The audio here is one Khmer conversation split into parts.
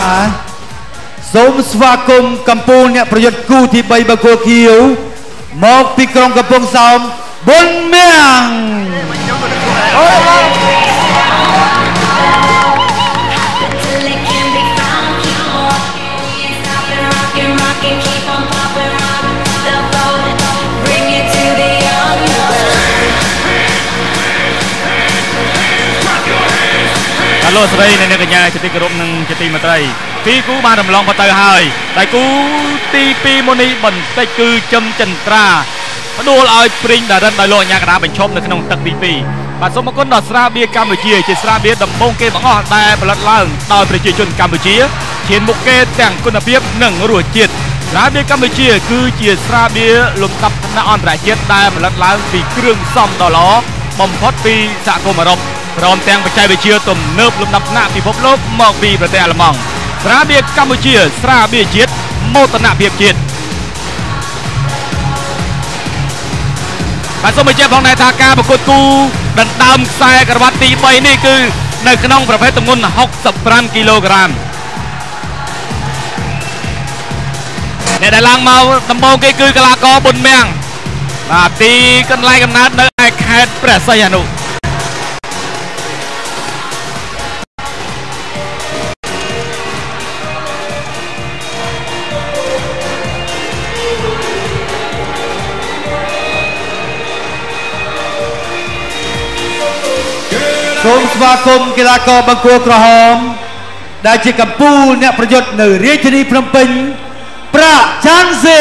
សូមស្វាគមន៍កម្ពុជាអ្នកប្រយុទ្ធគូទី3បង្គោលខៀវមកពីក្រុងកំពង់សោមប៊ុនមៀងលោកស្រីនៅកញ្ញាជាទីគោរពនិងជាទីមេត្រីពីគូបានរំលងមកទៅហើយតែគូទី2មុននេះបន្តិចគឺជឹមចិន្ត្រាផ្ដួលឲ្យព្រីងដារិនដោយលោកអាជ្ញាកណ្ដាលបញ្ឈប់នៅក្នុងទឹកទី2បាទសូមអរគុណដល់ស្រាបៀរកម្ពុជាជាស្រាបៀរដំបូងគេបង្អស់ដែលផលិតឡើងដោយប្រជាជនកម្ពុជាឈានមុខគេទាំងគុណភាពនិងរសជាតិស្រាបៀរកម្ពុជាគឺជាស្រាបៀរលំដាប់ថ្នាក់អន្តរជាតិដែលផលិតឡើងពីគ្រឿងផ្សំដ៏ល្អបំផុតពីសហគមន៍អឺរ៉ុបព្រមទាំងបច្ចេកវិទ្យាទំនើបលំដាប់ថ្នាក់ពិភពលោកមកពីប្រទេសអាល្លឺម៉ង់ស្រាបៀរកម្ពុជាស្រាបៀរជាតិមោទនភាពជាតិបាទសូមបញ្ជាក់ផងដែរថាការប្រកួតគូដណ្ដើមខ្សែក្រវ៉ាត់ទី3នេះគឺនៅក្នុងប្រភេទទម្ងន់65គីឡូក្រាមអ្នកដែលឡើងមកដំបូងគេគឺកីឡាករប៊ុនមៀងបាទទីកន្លែងកំណើតនៅឯខេត្តព្រះសីហនុសូមស្វាគមន៍កីឡាករបង្គោលក្រហមដែលជាកម្ពុជាអ្នកប្រយុទ្ធនៅរាជធានីភ្នំពេញប្រាក់ច័ន្ទសេ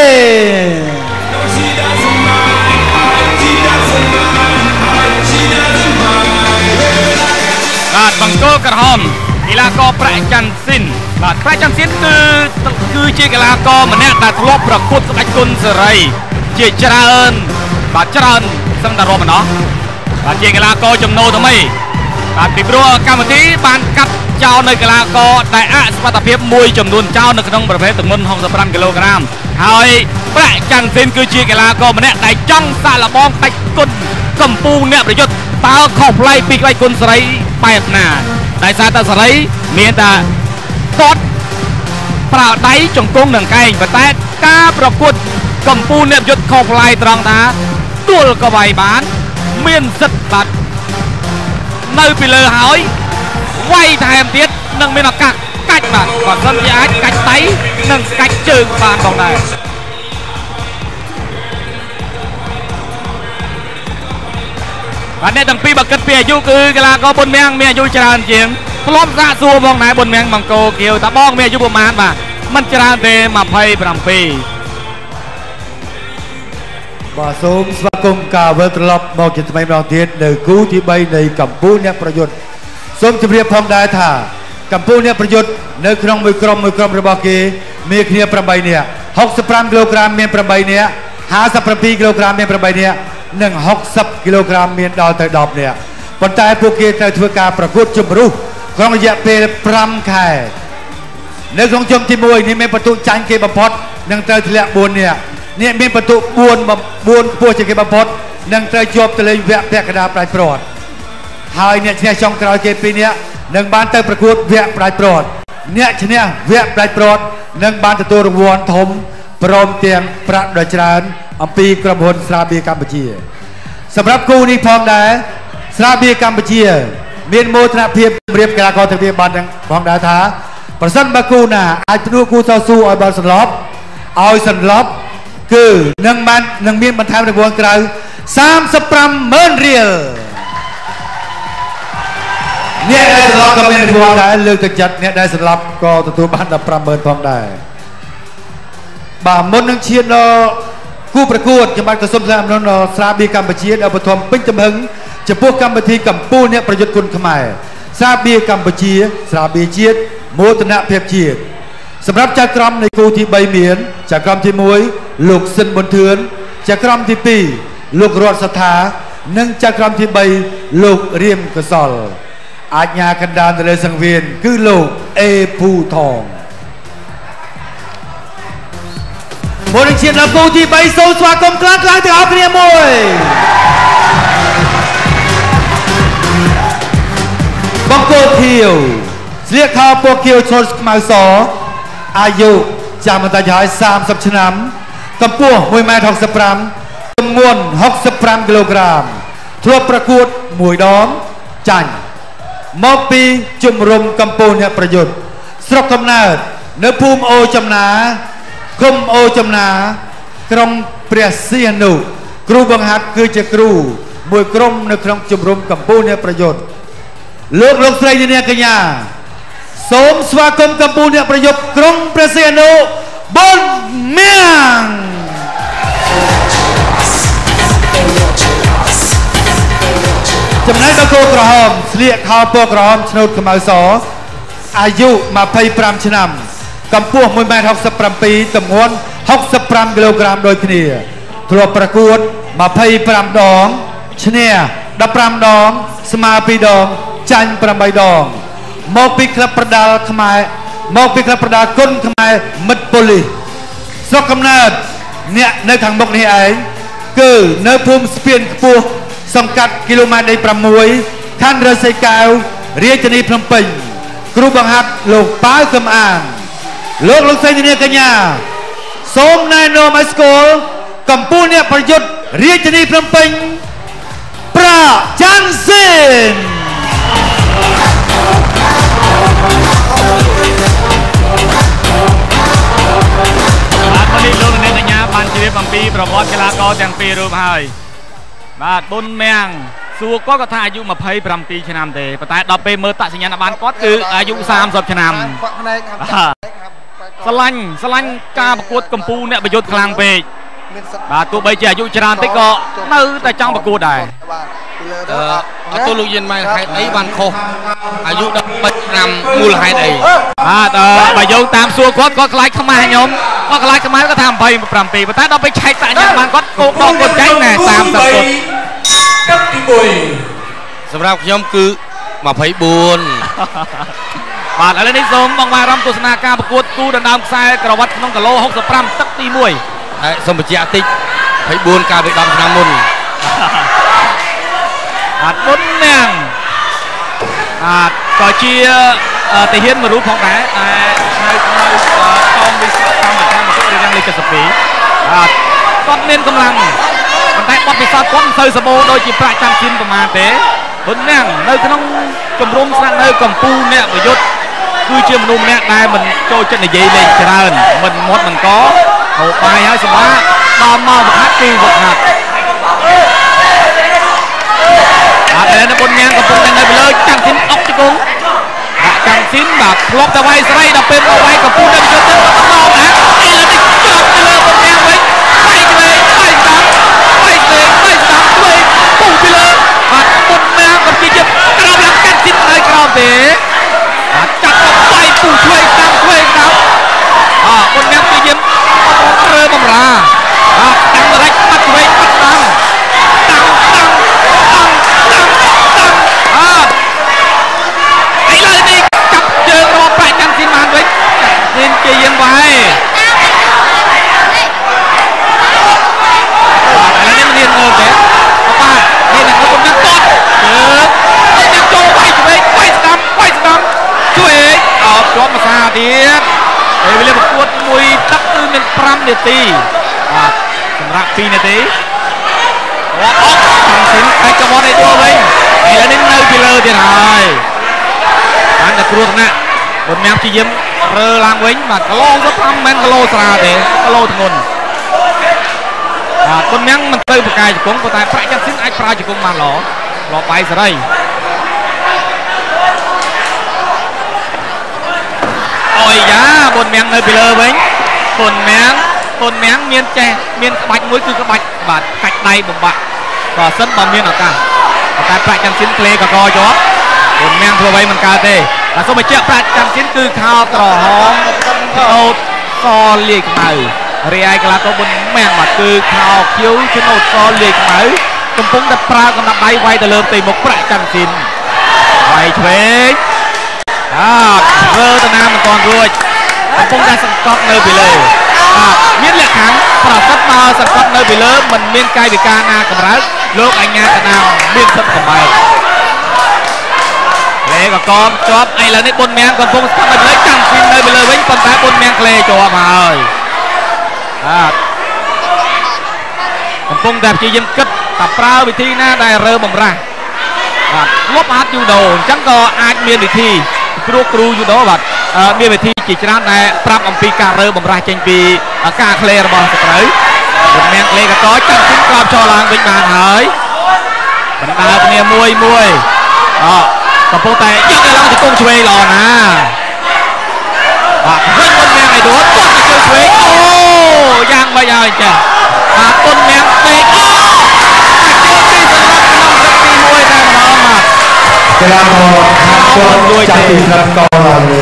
បាទបង្គោលក្រហមកីឡាករប្រាក់ច័ន្ទសិនបាទប្រាក់ច័ន្ទសិនគឺជាកីឡាករម្នាក់ដែលធ្លាប់ប្រកួតក្បាច់គុណសេរីជាច្រើនបាទច្រើនសឹងតែរាប់ម្ដងបាទជាកីឡាករចំណូលថ្មីបាទពីព្រោះកម្មវិធីបានកាត់ចោលនៅកីឡាករដែលអសមត្ថភាពមួយចំនួនចោលនៅក្នុងប្រភេទទម្ងន់65គីឡូក្រាមហើយប្រាក់ច័ន្ទសិនគឺជាកីឡាករម្នាក់ដែលចង់សាកល្បងក្បាច់គុណកម្ពុជាអ្នកប្រយុទ្ធតើខុសប្លែកពីក្បាច់គុណសេរីបែបណាដោយសារតែសេរីមានតែគាត់ប្រើដៃចង្គង់នឹងកែងប៉ុន្តែការប្រកួតកម្ពុជាអ្នកប្រយុទ្ធខុសប្លែកត្រង់ថាដួលក៏វាយបានមានសិទ្ធិបាទនៅពីលើហើយវាយថែមទៀតនឹងមានឱកាសកាច់បាទបើសិនជាអាចកាច់ដៃនិងកាច់ជើងបានផងដែរបាទអ្នកទាំងពីរបើគិតពីអាយុគឺកីឡាករប៊ុនមៀងមានអាយុច្រើនជាងធ្លាប់សាកសួរផងដែរប៊ុនមៀងបង្គោលខៀវតើបងមានអាយុប្រហែលបាទមិនច្រើនទេ27 បាទសូមស្វាគមន៍ការវិលត្រឡប់មកជាថ្មីម្ដងទៀតនៅគូទី3នៃកម្ពុជាអ្នកប្រយុទ្ធសូមជម្រាបផងដែរថាកម្ពុជាអ្នកប្រយុទ្ធនៅក្នុងមួយក្រុមរបស់គេមានគ្នា8នាក់65គីឡូក្រាមមាន8នាក់57គីឡូក្រាមមាន8នាក់និង60គីឡូក្រាមមានដល់ទៅ10នាក់ប៉ុន្តែពួកគេត្រូវធ្វើការប្រកួតជម្រុះក្នុងរយៈពេល5ខែនៅក្នុងជុំទី1នេះមានបន្ទុកចាញ់គេបំផុតនិងត្រូវធ្លាក់4នាក់នេះមានបន្ទុក4ខ្ពស់ជាងគេបំផុតនិងត្រូវជាប់ទៅលេងវគ្គពាក់កណ្ដាលផ្ដាច់ព្រាត់ហើយអ្នកឈ្នះចុងក្រោយគេ2នាក់នឹងបានទៅប្រកួតវគ្គផ្ដាច់ព្រាត់អ្នកឈ្នះវគ្គផ្ដាច់ព្រាត់នឹងបានទទួលរង្វាន់ធំព្រមទាំងប្រាក់ដ៏ច្រើនអំពីក្រុមហ៊ុនស្រាបៀរកម្ពុជាសម្រាប់គូនេះផងដែរស្រាបៀរកម្ពុជាមានមោទនភាពជម្រាបកីឡាករទាំងពីរបានផងដែរថាប្រសិនបើគូណាអាចផ្ដួលគូតស៊ូឲ្យបានសន្លប់គឺនឹងមានបន្ថែមរង្វាន់ក្រៅ35,000រៀលអ្នកដែលសន្លប់ក៏មានរង្វាន់ដែរលើកទឹកចិត្តអ្នកដែលសន្លប់ក៏ទទួលបាន15,000ផងដែរបាទមុននឹងឈានដល់គូប្រកួតខ្ញុំបាទក៏សូមថ្លែងអំណរដល់ស្រាបៀរកម្ពុជាដែលបឋមពេញទំហឹងចំពោះកម្មវិធីកម្ពុជាអ្នកប្រយុទ្ធគុណខ្មែរស្រាបៀរកម្ពុជាស្រាបៀរជាតិមោទនភាពជាតិសម្រាប់ចៅក្រមនៃគូទី3មានចៅក្រមទី1លោកស៊ិនប៊ុនធឿនចៅក្រមទី2លោករតសថានិងចៅក្រមទី3លោករៀមកសលអាជ្ញាកណ្ដាលទៅលើសង្វៀនគឺលោកអេភូថងមុននឹងឈានដល់គូទី3សូមស្វាគមន៍ខ្លាំងៗទាំងអស់គ្នាមួយបង្គោលខៀវស្លៀកខោពណ៌ខៀវឈុតខ្មៅសអាយុចាំមិនតាច់ហើយ30ឆ្នាំកម្ពស់ 1.65 m ទម្ងន់ 65 គីឡូក្រាមធ្លាប់ប្រកួត1 ដងចាញ់មកពីជំរំកម្ពុជាអ្នកប្រយុទ្ធស្រុកកំណើតនៅភូមិអូចំណាឃុំអូចំណាក្រុងព្រះសីហនុគ្រូបង្ហាត់គឺជាគ្រូមួយក្រុមនៅក្នុងជំរំកម្ពុជាអ្នកប្រយុទ្ធលោកស្រីអ្នកកញ្ញាសូមស្វាគមន៍កម្ពុជាអ្នកប្រយុទ្ធក្រុងព្រះសីហនុប៊ុនមៀងចំណែកដល់គោក្រហមស្លៀកខោពណ៌ក្រហមឆ្នូតខ្មៅសអាយុ25ឆ្នាំកម្ពស់ 1.67 m ទម្ងន់ 65 គីឡូក្រាមដូចគ្នាធ្លាប់ប្រកួត25 ដងឈ្នះ15 ដងស្មើ2 ដងចាញ់8 ដងមកពីក្លឹបប្រដាល់ខ្មែរមកពីក្លឹបប្រដាល់គុណខ្មែរមិត្តប៉ូលីសស្រុកកំណើតអ្នកនៅខាងមុខនេះឯងគឺនៅភូមិស្ពានខ្ពស់សង្កាត់គីឡូម៉ែត្រ6ខណ្ឌរសីកែវរាជធានីភ្នំពេញគ្រូបង្ហាត់លោកប៉ៅកំអាងលោកស្រីនាងកញ្ញាសូមណែនាំឲ្យស្គាល់កម្ពុជាអ្នកប្រយុទ្ធរាជធានីភ្នំពេញប្រាចាន់ស៊ីនលោកនាងកញ្ញាបានជម្រាបអំពីប្រវត្តិកីឡាករទាំងពីររូបហើយបាទប៊ុនមៀងសួរគាត់ថាអាយុ27ឆ្នាំទេប៉ុន្តែដល់ពេលមើលតាក់សញ្ញាណប័ណ្ណគាត់គឺអាយុ30ឆ្នាំស្រឡាញ់ការប្រកួតកម្ពុជាអ្នកប្រយុទ្ធខ្លាំងពេកបាទទោះបីជាអាយុច្រើនតិចក៏នៅតែចង់ប្រកួតដែរអត់ទោះលោកយានម៉ែហេតុអីបានខុសអាយុ13ឆ្នាំមូលហេតុអីបាទបើយោងតាមសួរគាត់ខ្លាចខ្មាស់ខ្ញុំគាត់ខ្លាចខ្មាស់គាត់ថា27ប៉ុន្តែដល់ពេលឆែកតាក់ញ៉ាំបានគាត់គោកដកគាត់ចែកណែ30ពុតទឹកទី1សម្រាប់ខ្ញុំគឺ24 បាទឥឡូវនេះសូមបងប្អូនអារម្មណ៍ទស្សនាការប្រកួតគូដណ្ដើមខ្សែក្រវ៉ាត់ក្នុងគីឡូ65ទឹកទី1 ហើយសូមបញ្ជាក់តិច24កាលពី10ឆ្នាំមុនបាទប៊ុនមៀងក៏ជាទាហានមួយរូបផងដែរតែនៅកងវិស័យកម្មការមករៀបរៀងលេខ72បាទគាត់មានកម្លាំងប៉ុន្តែបទពិសោធន៍គាត់មិនសូវសម្បូរដូចជាប្រាក់ចាំស៊ីនប្រមាណទេប៊ុនមៀងនៅក្នុងជំរំស្នាក់នៅកម្ពុជាអ្នកប្រយុទ្ធគឺជាមនុស្សម្នាក់ដែលមិនចូលចិត្តនិយាយលេងច្រើនមិនមាត់មិនកហូបបាយហើយសម្រាប់ដល់មកវឹកហាត់គឺវឹកហាត់ឥឡូវនេះប៊ុនមៀងកំពុងតែនៅលើចាំស៊ីនអុកជង្គង់ចាំស៊ីនបាទធ្លាប់តែវាយស្រីដល់ពេលមកវាយកំពុងតែយកទៅបន្តណាឥឡូវនេះជាប់ទៅលើប៊ុនមៀងវិញវាយឆ្វេងវាយស្ដាំវាយឆ្វេងវាយស្ដាំឆ្វេងពុះពីលើបាទប៊ុនមៀងកំពុងជាក្រោមឡើងចាំស៊ីននៅក្រោមទេបាទចាប់ទៅវាយពុះឆ្វេងស្ដាំឆ្វេងស្ដាំប៊ុនមៀងព្យាយាមរើបំរាតាំងរែកបាត់ឆ្វេងបាត់ស្ដាំតាំងឥឡូវនេះចាប់ជើងរបស់ប្រាក់ចាំស៊ីនបានវិញស៊ីនជាយាមវាយបាទឥឡូវនេះមានងើទេបាទនេះនឹងគាត់នឹងតត់ជើងគាត់ចូលវាយឆ្វេងវាយស្ដាំឆ្វេងអត់ជាប់មកសាទៀតពេលវេលាប្រកួតមួយទឹកគឺមាន5នាទីបាទសម្រាប់2នាទីគាត់អត់ចាំស៊ីនតែក៏មកឲ្យដួលវិញឥឡូវនេះនៅពីលើទៀតហើយបានតែគ្រោះថ្នាក់ប៊ុនមៀងព្យាយាមរើឡើងវិញបាទគីឡូ15មិនមែនគីឡូស្រាលទេគីឡូធ្ងន់បាទប៊ុនមៀងមិនទៅបកាយជង្គង់ប៉ុន្តែប្រាក់ចាំស៊ីនអាចប្រើជង្គង់បានល្អបាយសេរីអូយយ៉ាប៊ុនមៀងនៅពីលើវិញប៊ុនមៀងមានចេះមានក្បាច់មួយគឺក្បាច់បាទកាច់ដៃបំបាក់បើសិនបើមានឱកាសតែប្រាក់ចាំស៊ីនក្លេកកជាប់ប៊ុនមៀងធ្វើអ្វីមិនកើតទេតែសូមបញ្ជាក់ប្រាក់ចាំស៊ីនគឺខោក្រហមឆ្នោតសលាយខ្មៅរីឯកីឡាករប៊ុនមៀងបាទគឺខោខៀវឆ្នោតសលាយខ្មៅកំពុងតែប្រើកំណាប់ដៃវាយទៅលើផ្ទៃមុខប្រាក់ចាំស៊ីនវាយឆ្វេងធ្វើតាណាមិនទាន់រួចកំពុងតែសង្កត់នៅពីលើមានលក្ខខណ្ឌប្រសិទ្ធបើសង្កត់នៅពីលើមិនមានកាយវិការណាកម្រើកលោកអញ្ញាកណាមមានសិទ្ធិសម្បែបលេក៏កមជាប់ឥឡូវនេះបុនមៀងកំពុងស្ថិតនៅលើចាំស៊ីននៅលើវិញប៉ុន្តែបុនមៀងក្លេជាប់ហើយបាទកំពុងតែព្យាយាមគិតតែប្រើវិធីណាដែលរើបំរាស់បាទលុបហាត់យូដូអញ្ចឹងក៏អាចមានវិធីគ្រូយូដូបាទមានវិធីជាច្រើនដែលប្រាប់អំពីការរើបំរាស់ចេញពីការក្លេរបស់សត្រូវបុនមៀងក្លេក៏តចាំស៊ីនក្របចោលឡើងវិញបានហើយបណ្ដើរគ្នាមួយកំពុងតែយកទៅឡើងទៅគង់ឆ្វេងល្អណាបាទវិញបុនមៀងឲ្យដួលគាត់ទៅជួយឆ្វេងអូយ៉ាងម៉េចហើយចាបាទបុនមៀងពេកអូចូលទីសម្រាប់ក្នុងទឹកទី1តែម្ដងបាទកីឡាករគាត់ចាក់ទីស្រាប់កោឡើងលើ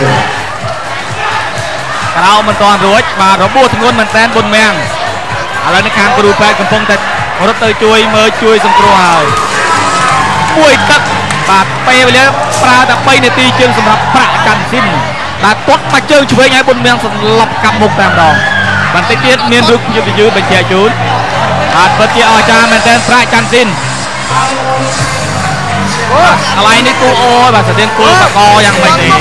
ក្រៅមិនទាន់រួចបាទរបួសធ្ងន់មែនតែនបុនមៀងឥឡូវនេះខាងគ្រូពេទ្យកំពុងតែរត់ទៅជួយមើលជួយសង្គ្រោះហើយមួយទឹកបាទពេលវេលាប្រើតែ3នាទីជាងសម្រាប់ប្រាក់កាន់ស៊ីនបាទគាត់មកជើងឆ្វេងឲ្យបុនមៀងសន្លប់កាប់មុខតែម្ដងបន្តិចទៀតមានរូបយឺតបញ្ជាក់ជូនបាទពិតជាអស្ចារ្យមែនទែនប្រាក់កាន់ស៊ីនកន្លែងនេះគូអូបាទស្ទៀនគូបកយ៉ាងម៉េចទេ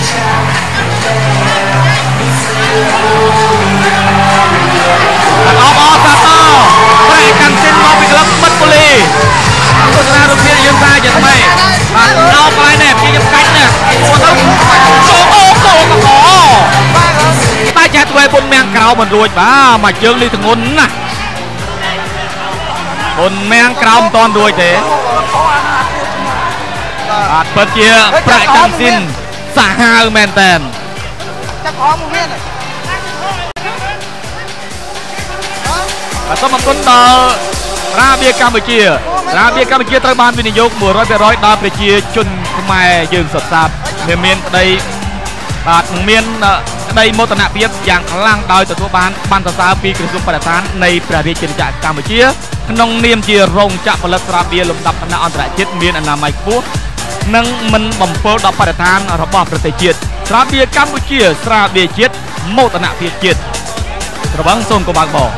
អបអសាតប្រាក់កាន់ស៊ីនមកពីក្លឹបមិត្តពូលីទស្សនារូបភាពយើងថាយ៉ាងម៉េចបាទអោកន្លែងនេះព្យាយាមកាច់ណាចូលទៅចូលអូកោកោតែចាស់ធ្វើឲ្យបុនមៀងក្រោមមិនរួចបាទមកជើងនេះធ្ងន់ណាស់បុនមៀងក្រោមមិនទាន់រួចទេបាទពិតជាប្រាក់កាន់ស៊ីនសាហាវមែនតើចាប់ខំមកមានបាទសូមអរគុណដល់រាបៀកម្ពុជាត្រូវបានវិនិយោគ 100% ដល់ប្រជាជនខ្មែរយើងសុទ្ធសាធមានក្តីបាទមានក្តីមោទនភាពយ៉ាងខ្លាំងដោយទទួលបានប័ណ្ណសរសើរពីក្រសួងបរិស្ថាននៃព្រះរាជាណាចក្រកម្ពុជាក្នុងនាមជារោងចក្រផលិតស្រាបៀរលំដាប់ឋានៈអន្តរជាតិមានអនាម័យខ្ពស់និងមិនបំពុលដល់បរិស្ថានរបស់ប្រទេសជាតិស្រាបៀរកម្ពុជាស្រាបៀរជាតិមោទនភាពជាតិត្រវឹងសូមកុំបើកបោ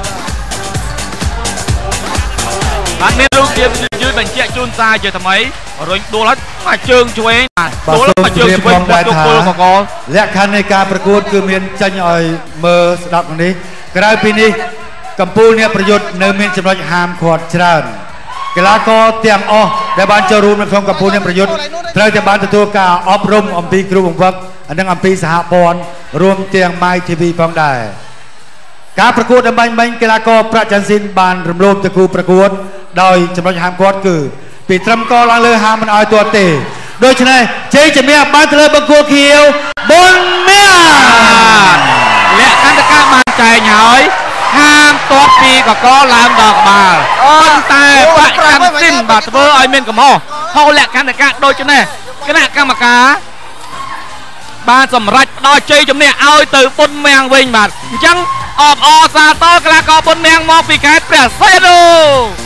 បាទមានរូបភាពយឺតបញ្ជាក់ជូនសារជាថ្មីរុញដួលហើយមកជើងឆ្វេងបាទដួលមកជើងឆ្វេងទៅគល់កកលក្ខខណ្ឌនៃការប្រកួតគឺមានចេញឲ្យមើលស្ដាប់នេះក្រៅពីនេះកម្ពុជាអ្នកប្រយុទ្ធនៅមានចំណុចហាមឃាត់ច្រើនកីឡាករទាំងអស់ដែលបានចូលរួមនៅក្នុងកម្ពុជាអ្នកប្រយុទ្ធត្រូវតែបានទទួលការអប់រំអំពីគ្រូបង្វឹកនិងអំពីសហព័ន្ធរួមទាំង My TV ផងដែរការប្រកួតដើម្បីមិញកីឡាករប្រាក់ច័ន្ទស៊ីនបានរំលោភទៅគូប្រកួតដោយចំណុចហាមឃាត់គឺពីត្រឹមកឡើងលើហាមមិនឲ្យទាត់ទេដូច្នេះជ័យជំនះបានទៅលើបង្គោលខៀវបុនមៀងលក្ខន្តិកៈបានចែងហើយហាមទាត់ពីកកឡើងដល់ក្បាលប៉ុន្តែប្រាក់ច័ន្ទស៊ីនបាទធ្វើឲ្យមានកំហុសហៅលក្ខន្តិកៈដូច្នេះគណៈកម្មការបានសម្រេចផ្ដល់ជ័យជំនះឲ្យទៅបុនមៀងវិញបាទអញ្ចឹងអបអរសាទរកីឡាករបុនមៀងមកពីខេត្តព្រះសីហនុ